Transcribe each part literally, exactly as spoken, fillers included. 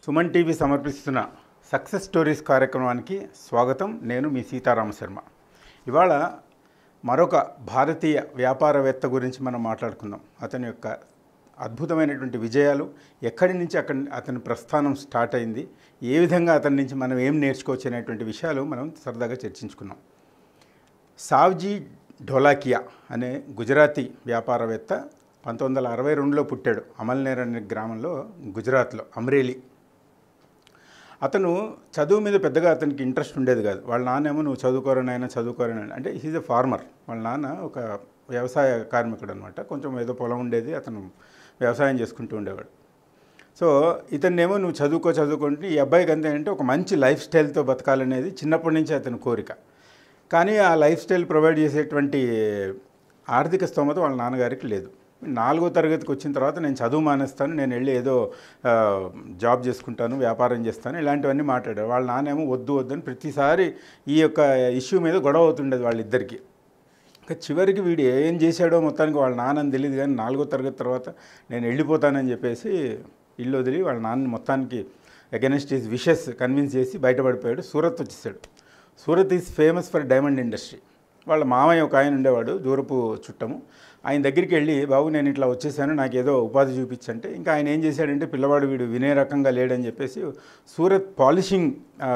Suman TV సమర్పిస్తున్న success stories కార్యక్రమానికి స్వాగతం. నేను మీ సీతారామ శర్మ. ఇవాళ మరొక భారతీయ వ్యాపారవేత్త గురించి మనం మాట్లాడుకుందాం. అతని యొక్క అద్భుతమైనటువంటి విజయాలు, ఎక్కడి నుంచి అక్కడి అతని ప్రస్థానం స్టార్ట్ అయింది, ఏ విధంగా అతని నుంచి మనం ఏం నేర్చుకోవచ్చు అనేటువంటి విషయాలు మనం సరదాగా చర్చించుకున్నాం. సావ్జీ ఢోలాకియా అనే గుజరాతీ వ్యాపారవేత్త పంతొమ్మిది వందల అరవై రెండులో పుట్టాడు. అమల్నేర్ అనే గ్రామంలో, గుజరాత్లో, అమ్రేలీ. అతను చదువు మీద పెద్దగా అతనికి ఇంట్రెస్ట్ ఉండేది కాదు. వాళ్ళ నాన్నేమో నువ్వు చదువుకోరని ఆయన చదువుకోరని అంటే హీజ్ ఎ ఫార్మర్. వాళ్ళ నాన్న ఒక వ్యవసాయ కార్మికుడు అనమాట. కొంచెం ఏదో పొలం ఉండేది, అతను వ్యవసాయం చేసుకుంటూ ఉండేవాడు. సో ఇతన్నేమో నువ్వు చదువుకో చదువుకుంటే ఈ అబ్బాయికి అంతే అంటే ఒక మంచి లైఫ్ స్టైల్తో బతకాలనేది చిన్నప్పటి నుంచి అతని కోరిక. కానీ ఆ లైఫ్ స్టైల్ ప్రొవైడ్ చేసేటువంటి ఆర్థిక స్తోమత వాళ్ళ నాన్నగారికి లేదు. నాలుగో తరగతికి వచ్చిన తర్వాత నేను చదువు మానేస్తాను, నేను వెళ్ళి ఏదో జాబ్ చేసుకుంటాను, వ్యాపారం చేస్తాను, ఇలాంటివన్నీ మాట్లాడారు. వాళ్ళ నాన్నేమో వద్దు వద్దని ప్రతిసారి ఈ యొక్క ఇష్యూ మీద గొడవ అవుతుండేది వాళ్ళిద్దరికి. ఇంకా చివరికి వీడు ఏం చేశాడో మొత్తానికి వాళ్ళ నాన్నని తెలియదు, కానీ నాలుగో తరగతి తర్వాత నేను వెళ్ళిపోతానని చెప్పేసి ఇల్లు వదిలి వాళ్ళ నాన్న మొత్తానికి అగెనిస్ట్ హిస్ విషెస్ కన్విన్స్ చేసి బయటపడిపోయాడు. సూరత్ వచ్చేసాడు. Surat is famous for diamond industry. వాళ్ళ మామయ్య ఒక ఆయన ఉండేవాడు, దూరపు చుట్టము. ఆయన దగ్గరికి వెళ్ళి, బాబు నేను ఇట్లా వచ్చేసాను, నాకు ఏదో ఉపాధి చూపించంటే, ఇంకా ఆయన ఏం చేశాడంటే పిల్లవాడు వీడు వినే రకంగా లేడని చెప్పేసి సూరత్ పాలిషింగ్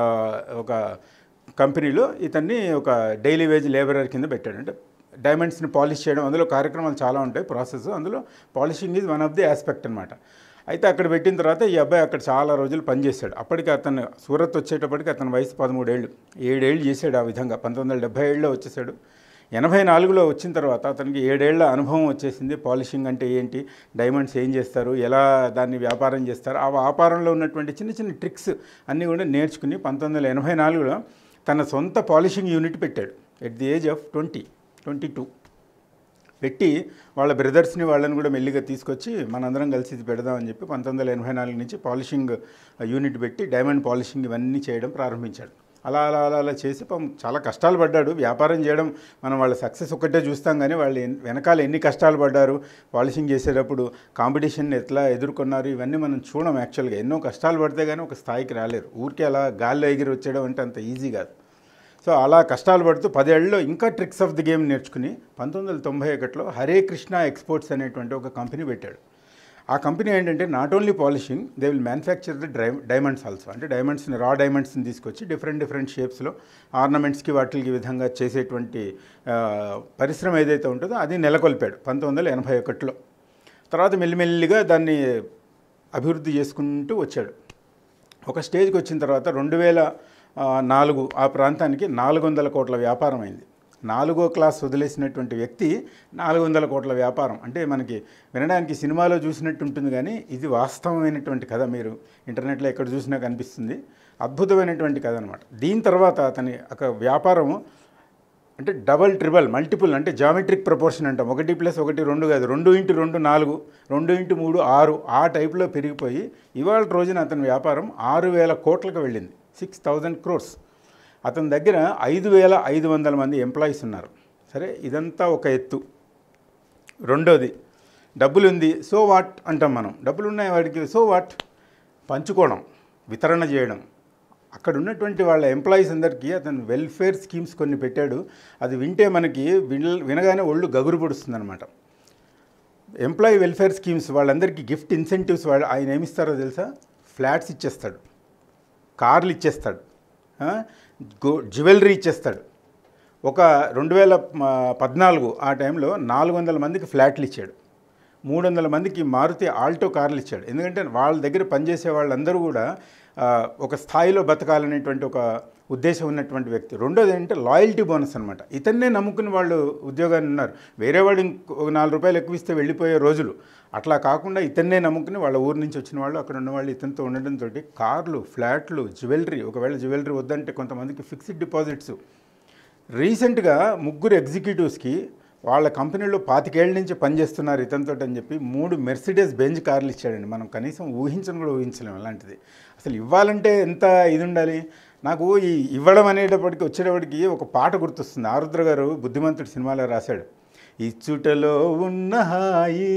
ఒక కంపెనీలో ఇతన్ని ఒక డైలీ వేజ్ లేబరర్ కింద పెట్టాడు. అంటే డైమండ్స్ని పాలిష్ చేయడం, అందులో కార్యక్రమాలు చాలా ఉంటాయి, ప్రాసెస్. అందులో polishing is one of the aspect అనమాట. అయితే అక్కడ పెట్టిన తర్వాత ఈ అబ్బాయి అక్కడ చాలా రోజులు పనిచేశాడు. అప్పటికి అతను సూరత్ వచ్చేటప్పటికి అతని వయసు పదమూడేళ్ళు, ఏడేళ్ళు చేశాడు ఆ విధంగా. పంతొమ్మిది వందల డెబ్బై ఏడులో వచ్చేసాడు. ఎనభై నాలుగులో వచ్చిన తర్వాత అతనికి ఏడేళ్ల అనుభవం వచ్చేసింది. పాలిషింగ్ అంటే ఏంటి, డైమండ్స్ ఏం చేస్తారు, ఎలా దాన్ని వ్యాపారం చేస్తారు, ఆ వ్యాపారంలో ఉన్నటువంటి చిన్న చిన్న ట్రిక్స్ అన్నీ కూడా నేర్చుకుని పంతొమ్మిది వందల ఎనభై నాలుగులో తన సొంత పాలిషింగ్ యూనిట్ పెట్టాడు. At the age of twenty twenty two పెట్టి వాళ్ళ బ్రదర్స్ని వాళ్ళని కూడా మెల్లిగా తీసుకొచ్చి మనందరం కలిసి ఇది పెడదామని చెప్పి పంతొమ్మిది వందల ఎనభై నాలుగు నుంచి పాలిషింగ్ యూనిట్ పెట్టి డైమండ్ పాలిషింగ్ ఇవన్నీ చేయడం ప్రారంభించాడు. అలా అలా అలా అలా చేసి చాలా కష్టాలు పడ్డాడు. వ్యాపారం చేయడం మనం వాళ్ళ సక్సెస్ ఒక్కటే చూస్తాం, కానీ వాళ్ళు వెనకాల ఎన్ని కష్టాలు పడ్డారు, పాలిషింగ్ చేసేటప్పుడు కాంపిటీషన్ ఎట్లా ఎదుర్కొన్నారు, ఇవన్నీ మనం చూడం. యాక్చువల్గా ఎన్నో కష్టాలు పడితే కానీ ఒక స్థాయికి రాలేరు. ఊరికే అలా గాల్లో ఎగిరి వచ్చేయడం అంటే అంత ఈజీ కాదు. సో అలా కష్టాలు పడుతూ పదేళ్లలో ఇంకా ట్రిక్స్ ఆఫ్ ది గేమ్ నేర్చుకుని పంతొమ్మిది వందల తొంభై ఒకటిలో హరే కృష్ణ ఎక్స్పోర్ట్స్ అనేటువంటి ఒక కంపెనీ పెట్టాడు. ఆ కంపెనీ ఏంటంటే not only polishing, they will manufacture the dry diamonds also. అంటే డైమండ్స్ని, రా డైమండ్స్ని తీసుకొచ్చి డిఫరెంట్ డిఫరెంట్ షేప్స్లో ఆర్నమెంట్స్కి వాటికి విధంగా చేసేటువంటి పరిశ్రమ ఏదైతే ఉంటుందో అది నెలకొల్పాడు పంతొమ్మిది వందల ఎనభై ఒకటిలో. తర్వాత మెల్లిమెల్లిగా దాన్ని అభివృద్ధి చేసుకుంటూ వచ్చాడు. ఒక స్టేజ్కి వచ్చిన తర్వాత రెండు వేల నాలుగు ఆ ప్రాంతానికి నాలుగు వందల కోట్ల వ్యాపారం అయింది. నాలుగో క్లాస్ వదిలేసినటువంటి వ్యక్తి నాలుగు వందల కోట్ల వ్యాపారం అంటే మనకి వినడానికి సినిమాలో చూసినట్టు ఉంటుంది, కానీ ఇది వాస్తవమైనటువంటి కథ. మీరు ఇంటర్నెట్లో ఎక్కడ చూసినా కనిపిస్తుంది. అద్భుతమైనటువంటి కథ అనమాట. దీని తర్వాత అతని ఒక వ్యాపారము అంటే డబల్, ట్రిబల్, మల్టిపుల్, అంటే జామెట్రిక్ ప్రపోర్షన్ అంటాం. ఒకటి ప్లస్ ఒకటి రెండు కాదు, రెండు ఇంటూ రెండు నాలుగు, రెండు ఇంటూ మూడు ఆరు, ఆ టైప్లో పెరిగిపోయి ఇవాళ రోజున అతని వ్యాపారం ఆరు వేల కోట్లకు వెళ్ళింది. Six thousand crores. అతని దగ్గర ఐదు వేల ఐదు వందల మంది ఎంప్లాయీస్ ఉన్నారు. సరే, ఇదంతా ఒక ఎత్తు. రెండోది, డబ్బులు ఉంది, సో వాట్ అంటాం మనం. డబ్బులు ఉన్నాయి వాడికి, సో వాట్, పంచుకోవడం, వితరణ చేయడం. అక్కడ ఉన్నటువంటి వాళ్ళ ఎంప్లాయీస్ అందరికీ అతను వెల్ఫేర్ స్కీమ్స్ కొన్ని పెట్టాడు. అది వింటే మనకి విన వినగానే ఒళ్ళు గగురు పొడుస్తుంది అనమాట. ఎంప్లాయీ వెల్ఫేర్ స్కీమ్స్, వాళ్ళందరికీ గిఫ్ట్ ఇన్సెంటివ్స్ వాళ్ళు ఆయన ఏమిస్తారో తెలుసా? ఫ్లాట్స్ ఇచ్చేస్తాడు, కార్లు ఇచ్చేస్తాడు, గో జ్యువెలరీ ఇచ్చేస్తాడు. ఒక రెండు వేల పద్నాలుగు ఆ టైంలో నాలుగు వందల మందికి ఫ్లాట్లు ఇచ్చాడు. మూడు వందల మందికి మారుతి ఆల్టో కార్లు ఇచ్చాడు. ఎందుకంటే వాళ్ళ దగ్గర పనిచేసే వాళ్ళందరూ కూడా ఒక స్థాయిలో బతకాలనేటువంటి ఒక ఉద్దేశం ఉన్నటువంటి వ్యక్తి. రెండోది ఏంటంటే లాయల్టీ బోనస్ అనమాట. ఇతన్నే నమ్ముకుని వాళ్ళు ఉద్యోగాన్ని ఉన్నారు. వేరే వాడు ఒక నాలుగు రూపాయలు ఎక్కువ ఇస్తే వెళ్ళిపోయే రోజులు. అట్లా కాకుండా ఇతన్నే నమ్ముకుని వాళ్ళ ఊరు నుంచి వచ్చిన వాళ్ళు, అక్కడ ఉన్న వాళ్ళు ఇతనితో ఉండడంతో కార్లు, ఫ్లాట్లు, జ్యువెలరీ. ఒకవేళ జ్యువెలరీ వద్దంటే కొంతమందికి ఫిక్స్డ్ డిపాజిట్స్. రీసెంట్గా ముగ్గురు ఎగ్జిక్యూటివ్స్కి వాళ్ళ కంపెనీలో పాతికేళ్ల నుంచి పనిచేస్తున్నారు ఇతనితో అని చెప్పి మూడు మెర్సిడెస్ బెంజ్ కార్లు ఇచ్చాడండి. మనం కనీసం ఊహించను కూడా ఊహించలేము అలాంటిది. అసలు ఇవ్వాలంటే ఎంత ఇది ఉండాలి. నాకు ఈ ఇవ్వడం అనేటప్పటికి వచ్చేటప్పటికి ఒక పాట గుర్తొస్తుంది. ఆరుద్ర గారు బుద్ధిమంతుడు సినిమాలో రాశాడు. ఇచ్చుటలో ఉన్న హాయి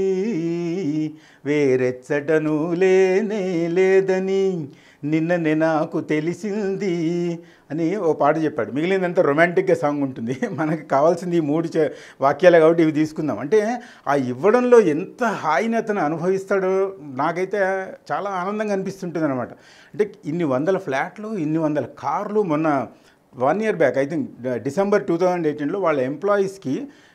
వేరెచ్చటను లేనే లేదని నిన్ననే నాకు తెలిసింది అని ఓ పాట చెప్పాడు. మిగిలినంత రొమాంటిక్గా సాంగ్ ఉంటుంది. మనకి కావాల్సింది ఈ మూడు చే వాక్యాలే కాబట్టి ఇవి తీసుకుందాం. అంటే ఆ ఇవ్వడంలో ఎంత హాయిని అతను అనుభవిస్తాడో నాకైతే చాలా ఆనందంగా అనిపిస్తుంటుంది అనమాట. అంటే ఇన్ని వందల ఫ్లాట్లు, ఇన్ని వందల కార్లు. మొన్న one year back I think December two thousand ఎయిటీన్లో వాళ్ళ ఎంప్లాయీస్కి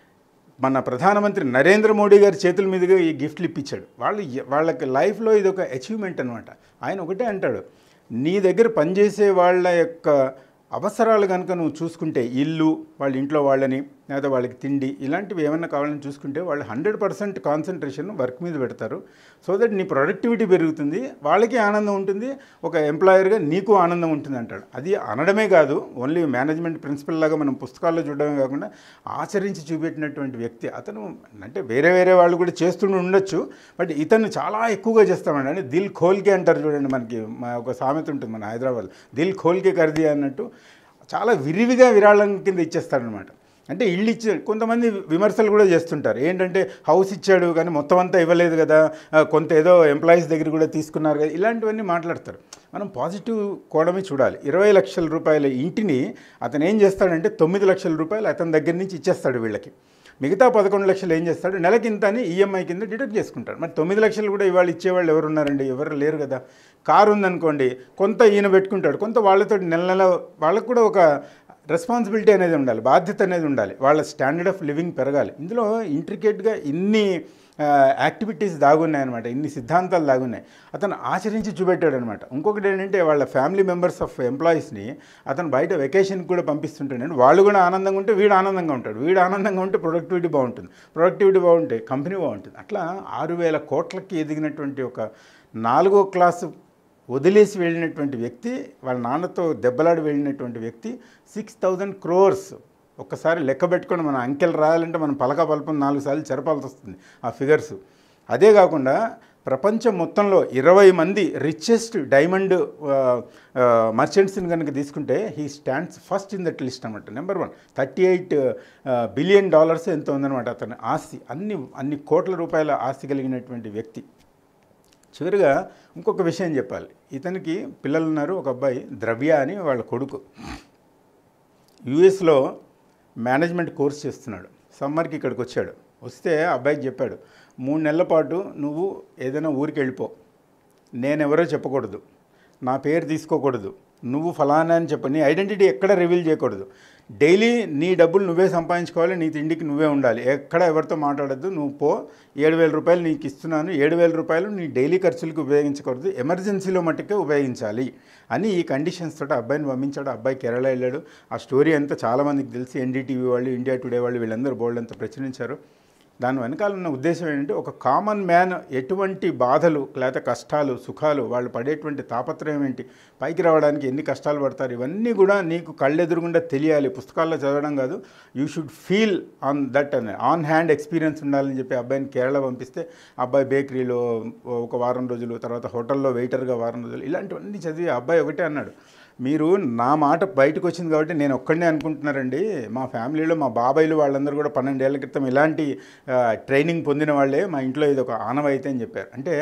మన ప్రధానమంత్రి నరేంద్ర మోడీ గారి చేతుల మీదుగా ఈ గిఫ్ట్లు ఇప్పించాడు. వాళ్ళు వాళ్ళకి లైఫ్లో ఇది ఒక అచీవ్మెంట్ అనమాట. ఆయన ఒకటే అంటాడు, నీ దగ్గర పనిచేసే వాళ్ళ యొక్క అవసరాలు కనుక నువ్వు చూసుకుంటే, ఇల్లు, వాళ్ళ ఇంట్లో వాళ్ళని, లేదా వాళ్ళకి తిండి, ఇలాంటివి ఏమైనా కావాలని చూసుకుంటే వాళ్ళు హండ్రెడ్ పర్సెంట్ కాన్సన్ట్రేషన్ వర్క్ మీద పెడతారు. సో దట్ నీ ప్రొడక్టివిటీ పెరుగుతుంది, వాళ్ళకి ఆనందం ఉంటుంది, ఒక ఎంప్లాయర్గా నీకు ఆనందం ఉంటుంది అంటాడు. అది అనడమే కాదు, ఓన్లీ మేనేజ్మెంట్ ప్రిన్సిపల్ లాగా మనం పుస్తకాల్లో చూడడమే కాకుండా ఆచరించి చూపెట్టినటువంటి వ్యక్తి అతను. అంటే వేరే వేరే వాళ్ళు కూడా చేస్తుండి ఉండొచ్చు, బట్ ఇతను చాలా ఎక్కువగా చేస్తామండి. అంటే దిల్ ఖోల్కే అంటారు చూడండి, మనకి ఒక సామెత ఉంటుంది మన హైదరాబాద్, దిల్ ఖోల్కే కర్ది అన్నట్టు చాలా విరివిగా విరాళం కింద ఇచ్చేస్తాడనమాట. అంటే ఇల్లు ఇచ్చే కొంతమంది విమర్శలు కూడా చేస్తుంటారు, ఏంటంటే హౌస్ ఇచ్చాడు కానీ మొత్తం అంతా ఇవ్వలేదు కదా, కొంత ఏదో ఎంప్లాయీస్ దగ్గర కూడా తీసుకున్నారు కదా, ఇలాంటివన్నీ మాట్లాడతారు. మనం పాజిటివ్ కోణమే చూడాలి. ఇరవై లక్షల రూపాయల ఇంటిని అతను ఏం చేస్తాడంటే తొమ్మిది లక్షల రూపాయలు అతని దగ్గర నుంచి ఇచ్చేస్తాడు వీళ్ళకి. మిగతా పదకొండు లక్షలు ఏం చేస్తాడు, నెలకి ఇంత అని ఈఎంఐ కింద డిడక్ట్ చేసుకుంటాడు. మరి తొమ్మిది లక్షలు కూడా ఇవాళ ఇచ్చేవాళ్ళు ఎవరు ఉన్నారండి? ఎవరు లేరు కదా. కారు ఉందనుకోండి, కొంత ఈయన పెట్టుకుంటాడు, కొంత వాళ్ళతో నెల నెల వాళ్ళకు కూడా ఒక రెస్పాన్సిబిలిటీ అనేది ఉండాలి, బాధ్యత అనేది ఉండాలి, వాళ్ళ స్టాండర్డ్ ఆఫ్ లివింగ్ పెరగాలి. ఇందులో ఇంట్రికేట్గా ఇన్ని యాక్టివిటీస్ దాగున్నాయన్నమాట, ఇన్ని సిద్ధాంతాలు దాగున్నాయి. అతను ఆచరించి చూపెట్టాడు అనమాట. ఇంకొకటి ఏంటంటే వాళ్ళ ఫ్యామిలీ మెంబర్స్ ఆఫ్ ఎంప్లాయీస్ని అతను బయట వెకేషన్కి కూడా పంపిస్తుంటాడు. వాళ్ళు కూడా ఆనందంగా ఉంటే వీడు ఆనందంగా ఉంటాడు, వీడు ఆనందంగా ఉంటే ప్రొడక్టివిటీ బాగుంటుంది, ప్రొడక్టివిటీ బాగుంటే కంపెనీ బాగుంటుంది. అట్లా ఆరు వేల కోట్లకి ఎదిగినటువంటి ఒక నాలుగో క్లాసు వదిలేసి వెళ్ళినటువంటి వ్యక్తి, వాళ్ళ నాన్నతో దెబ్బలాడి వెళ్ళినటువంటి వ్యక్తి సిక్స్ థౌజండ్ క్రోర్స్ ఒక్కసారి లెక్క పెట్టుకొని మన అంకెలు రాయాలంటే మనం పలక పలపం నాలుగు సార్లు చెరపాల్సి వస్తుంది ఆ ఫిగర్స్. అదే కాకుండా ప్రపంచం మొత్తంలో ఇరవై మంది రిచెస్ట్ డైమండ్ మర్చెంట్స్ని కనుక తీసుకుంటే he stands first in that list అనమాట. Number one, thirty eight billion dollars ఎంత ఉందన్నమాట అతని ఆస్తి. అన్ని అన్ని కోట్ల రూపాయల ఆస్తి కలిగినటువంటి వ్యక్తి. చివరిగా ఇంకొక విషయం చెప్పాలి. ఇతనికి పిల్లలు ఉన్నారు. ఒక అబ్బాయి ద్రవ్య అని వాళ్ళ కొడుకు యూఎస్లో మేనేజ్మెంట్ కోర్స్ చేస్తున్నాడు. సమ్మర్కి ఇక్కడికి వచ్చాడు. వస్తే అబ్బాయికి చెప్పాడు, మూడు నెలల పాటు నువ్వు ఏదైనా ఊరికి వెళ్ళిపో, నేనెవరో చెప్పకూడదు, నా పేరు తీసుకోకూడదు, నువ్వు ఫలానా అని చెప్ప, నీ ఐడెంటిటీ ఎక్కడ రివీల్ చేయకూడదు, డైలీ నీ డబ్బులు నువ్వే సంపాదించుకోవాలి, నీ తిండికి నువ్వే ఉండాలి, ఎక్కడ ఎవరితో మాట్లాడద్దు, నువ్వు పో, ఏడు వేల రూపాయలు నీకు ఇస్తున్నాను, ఏడు వేల రూపాయలు నీ డైలీ ఖర్చులకు ఉపయోగించకూడదు, ఎమర్జెన్సీలో మట్టుకే ఉపయోగించాలి అని ఈ కండిషన్స్ తోటి అబ్బాయిని పంపించాడు. అబ్బాయి కేరళ వెళ్ళాడు. ఆ స్టోరీ అంతా చాలామందికి తెలిసి ఎన్డీటీవీ వాళ్ళు, ఇండియా టుడే వాళ్ళు వీళ్ళందరూ బోల్డ్ అంతా ప్రచురించారు. దాని వెనకాల ఉన్న ఉద్దేశం ఏంటంటే ఒక కామన్ మ్యాన్ ఎటువంటి బాధలు లేకపోతే కష్టాలు సుఖాలు వాళ్ళు పడేటువంటి తాపత్రయం ఏంటి, పైకి రావడానికి ఎన్ని కష్టాలు పడతారు, ఇవన్నీ కూడా నీకు కళ్ళెదురుగుండా తెలియాలి, పుస్తకాల్లో చదవడం కాదు, you should feel on that అని ఆన్ హ్యాండ్ ఎక్స్పీరియన్స్ ఉండాలని చెప్పి అబ్బాయిని కేరళ పంపిస్తే అబ్బాయి బేకరీలో ఒక వారం రోజులు, తర్వాత హోటల్లో వెయిటర్గా వారం రోజులు, ఇలాంటివన్నీ చదివి అబ్బాయి ఒకటే అన్నాడు, మీరు నా మాట బయటకు వచ్చింది కాబట్టి నేను ఒక్కడనే అనుకుంటున్నారండి, మా ఫ్యామిలీలో మా బాబాయిలు వాళ్ళందరూ కూడా పన్నెండేళ్ల క్రితం ఇలాంటి ట్రైనింగ్ పొందిన వాళ్ళే, మా ఇంట్లో ఇది ఒక ఆనవాయితీ అని చెప్పారు. అంటే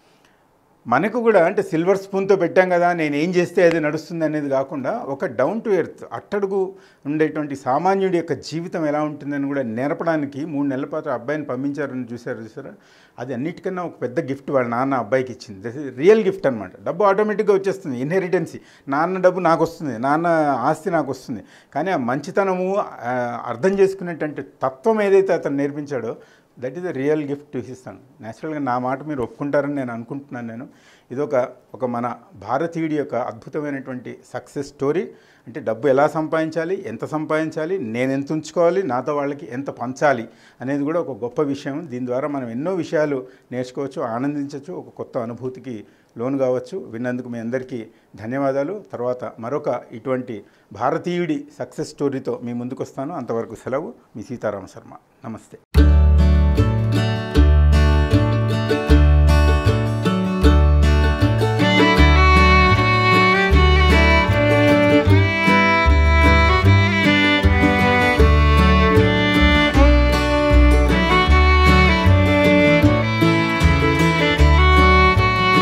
మనకు కూడా అంటే సిల్వర్ స్పూన్తో పెట్టాం కదా, నేను ఏం చేస్తే అది నడుస్తుంది అనేది కాకుండా ఒక డౌన్ టు ఎర్త్ అట్టడుగు ఉండేటువంటి సామాన్యుడి యొక్క జీవితం ఎలా ఉంటుందని కూడా నేర్పడానికి మూడు నెలల పాటు అబ్బాయిని పంపించారని చూసారు చూసారా. అది అన్నిటికన్నా ఒక పెద్ద గిఫ్ట్ వాళ్ళ నాన్న అబ్బాయికి ఇచ్చింది. దట్ ఈస్ రియల్ గిఫ్ట్ అనమాట. డబ్బు ఆటోమేటిక్గా వచ్చేస్తుంది, ఇన్హెరిటెన్సీ, నాన్న డబ్బు నాకు వస్తుంది, నాన్న ఆస్తి నాకు వస్తుంది. కానీ ఆ మంచితనము అర్థం చేసుకునేటువంటి తత్వం ఏదైతే అతను నేర్పించాడో that is the real gift to his son. న్యాచురల్గా నా మాట మీరు ఒప్పుకుంటారని నేను అనుకుంటున్నాను. నేను ఇదొక ఒక మన భారతీయుడి యొక్క అద్భుతమైనటువంటి సక్సెస్ స్టోరీ. అంటే డబ్బు ఎలా సంపాదించాలి, ఎంత సంపాదించాలి, నేను ఎంత ఉంచుకోవాలి, నాతో వాళ్ళకి ఎంత పంచాలి అనేది కూడా ఒక గొప్ప విషయం. దీని ద్వారా మనం ఎన్నో విషయాలు నేర్చుకోవచ్చు, ఆనందించవచ్చు, ఒక కొత్త అనుభూతికి లోను కావచ్చు. విన్నందుకు మీ అందరికీ ధన్యవాదాలు. తర్వాత మరొక ఇటువంటి భారతీయుడి సక్సెస్ స్టోరీతో మీ ముందుకు వస్తాను. అంతవరకు సెలవు. మీ సీతారామ శర్మ. నమస్తే.